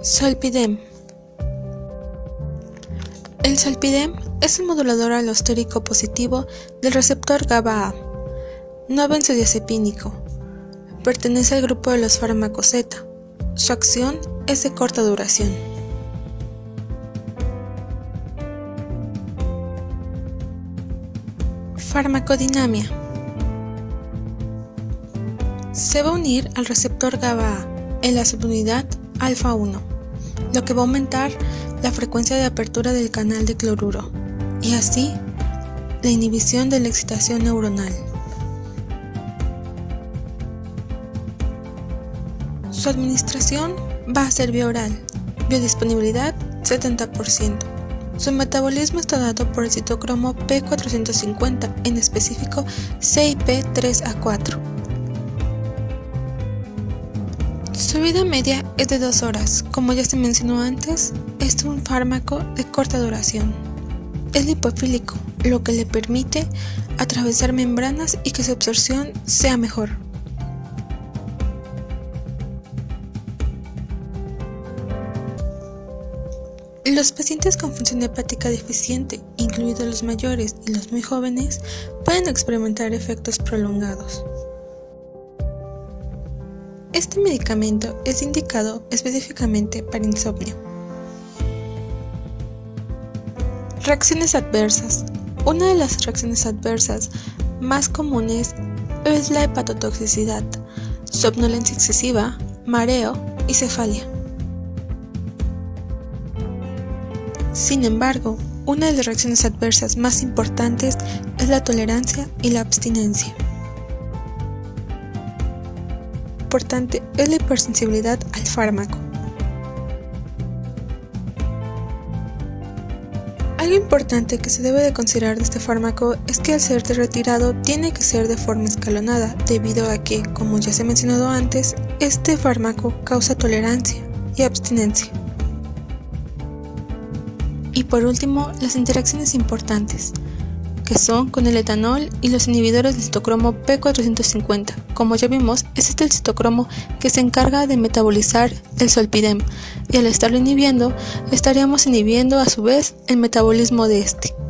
Zolpidem. El zolpidem es un modulador alostérico positivo del receptor GABA-A, no benzodiazepínico. Pertenece al grupo de los fármacos Z. Su acción es de corta duración. Farmacodinamia. Se va a unir al receptor GABA-A en la subunidad alfa 1, lo que va a aumentar la frecuencia de apertura del canal de cloruro y así la inhibición de la excitación neuronal. Su administración va a ser vía oral, biodisponibilidad 70%. Su metabolismo está dado por el citocromo P450, en específico CYP3A4. Su vida media es de 2 horas. Como ya se mencionó antes, es un fármaco de corta duración. Es lipofílico, lo que le permite atravesar membranas y que su absorción sea mejor. Los pacientes con función hepática deficiente, incluidos los mayores y los muy jóvenes, pueden experimentar efectos prolongados. Este medicamento es indicado específicamente para insomnio. Reacciones adversas. Una de las reacciones adversas más comunes es la hepatotoxicidad, somnolencia excesiva, mareo y cefalia. Sin embargo, una de las reacciones adversas más importantes es la tolerancia y la abstinencia. Importante es la hipersensibilidad al fármaco. Algo importante que se debe de considerar de este fármaco es que al ser retirado tiene que ser de forma escalonada, debido a que, como ya se ha mencionado antes, este fármaco causa tolerancia y abstinencia. Y por último, las interacciones importantes, que son con el etanol y los inhibidores del citocromo P450. Como ya vimos, es el citocromo que se encarga de metabolizar el zolpidem, y al estarlo inhibiendo, estaríamos inhibiendo a su vez el metabolismo de este.